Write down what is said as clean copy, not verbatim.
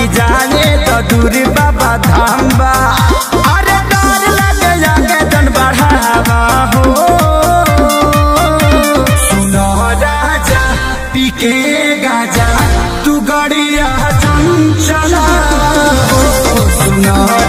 कहीं जाने तो दूर बाबा धाम बा। अरे डर लगे जाके तन बढ़ावा हो। सुनो राजा पी के गाजा तू गड़िया चंचला हो। सुनो